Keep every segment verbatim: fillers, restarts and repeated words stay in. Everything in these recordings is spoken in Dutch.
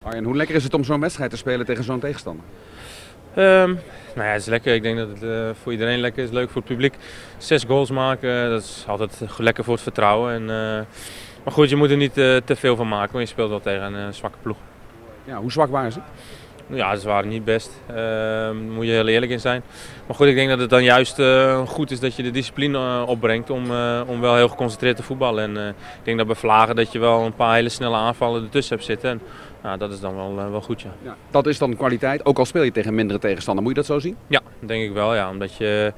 Arjen, hoe lekker is het om zo'n wedstrijd te spelen tegen zo'n tegenstander? Um, nou ja, het is lekker. Ik denk dat het uh, voor iedereen lekker is. Leuk voor het publiek. Zes goals maken, dat is altijd lekker voor het vertrouwen. En, uh, maar goed, je moet er niet uh, te veel van maken, want je speelt wel tegen een uh, zwakke ploeg. Ja, hoe zwak waren ze? Ja, ze waren niet best. Daar uh, moet je heel eerlijk in zijn. Maar goed, ik denk dat het dan juist uh, goed is dat je de discipline uh, opbrengt om, uh, om wel heel geconcentreerd te voetballen. En uh, ik denk dat bij Vlagen dat je wel een paar hele snelle aanvallen ertussen hebt zitten. En, nou, dat is dan wel, uh, wel goed, ja. Ja. Dat is dan kwaliteit, ook al speel je tegen mindere tegenstander. Moet je dat zo zien? Ja, denk ik wel. Ja. Omdat je...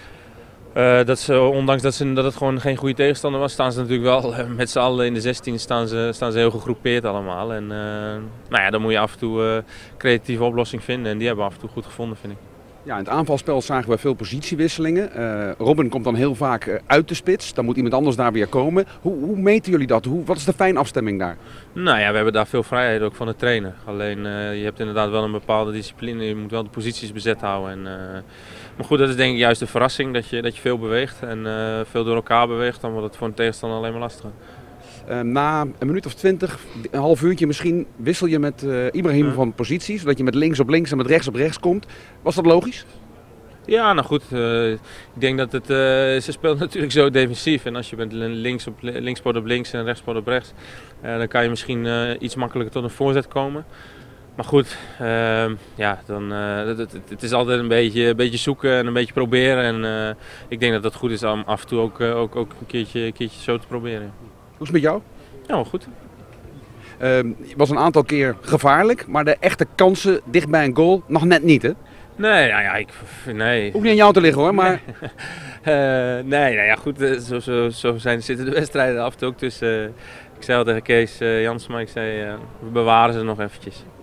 Uh, dat ze, ondanks dat, ze, dat het gewoon geen goede tegenstander was, staan ze natuurlijk wel uh, met z'n allen in de zestien staan ze, staan ze heel gegroepeerd allemaal. En, uh, nou ja, dan moet je af en toe uh, creatieve oplossing vinden en die hebben we af en toe goed gevonden, vind ik. Ja, in het aanvalspel zagen we veel positiewisselingen. Uh, Robin komt dan heel vaak uh, uit de spits, dan moet iemand anders daar weer komen. Hoe, hoe meten jullie dat? Hoe, wat is de fijnafstemming daar? Nou ja, we hebben daar veel vrijheid ook van de trainer. Alleen uh, je hebt inderdaad wel een bepaalde discipline, je moet wel de posities bezet houden. En, uh, maar goed, dat is denk ik juist de verrassing, dat je, dat je veel beweegt en uh, veel door elkaar beweegt. Dan wordt het voor een tegenstander alleen maar lastiger. Uh, na een minuut of twintig, een half uurtje misschien, wissel je met uh, Ibrahim ja. van positie, zodat je met links op links en met rechts op rechts komt. Was dat logisch? Ja, nou goed. Uh, ik denk dat het, uh, ze speelt natuurlijk zo defensief. En als je met links op, linkspoot op links en rechtspoot op rechts, uh, dan kan je misschien uh, iets makkelijker tot een voorzet komen. Maar goed, uh, ja, dan, uh, het, het, het is altijd een beetje, een beetje zoeken en een beetje proberen. En uh, ik denk dat het goed is om af en toe ook, uh, ook, ook een, keertje, een keertje zo te proberen. Hoe is het met jou? Ja, wel goed. Uh, het was een aantal keer gevaarlijk, maar de echte kansen dicht bij een goal nog net niet, hè? Nee, nou ja, ik... Nee. Hoeft niet aan jou te liggen hoor, maar... Nee, uh, nee nou ja, goed, uh, zo, zo, zo zijn, zitten de wedstrijden af en toe ook tussen... Uh, ik zei al tegen Kees uh, Jansma, ik zei, uh, we bewaren ze nog eventjes.